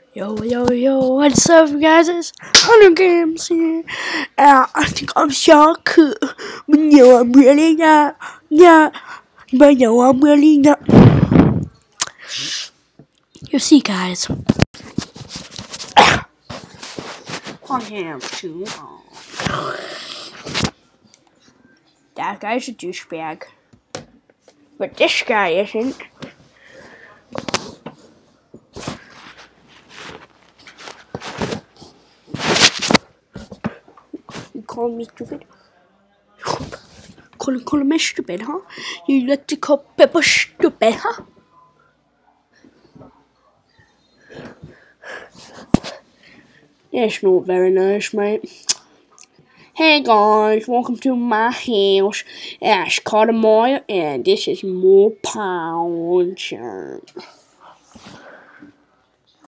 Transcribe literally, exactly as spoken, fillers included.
Yo, yo, yo, what's up, guys? It's Hunter Games here. Uh, I think I'm so cool, but no, I'm really not. Yeah, but no, I'm really not. You see, guys. I have too long. That guy's a douchebag. But this guy isn't. You call me stupid? Call, call me stupid, huh? You like to call people stupid, huh? That's not very nice, mate. Hey guys, welcome to my house. It's called Mirer, and this is more pound.